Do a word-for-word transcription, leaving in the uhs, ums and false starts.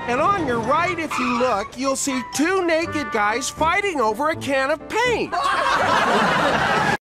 And on your right, if you look, you'll see two naked guys fighting over a can of paint.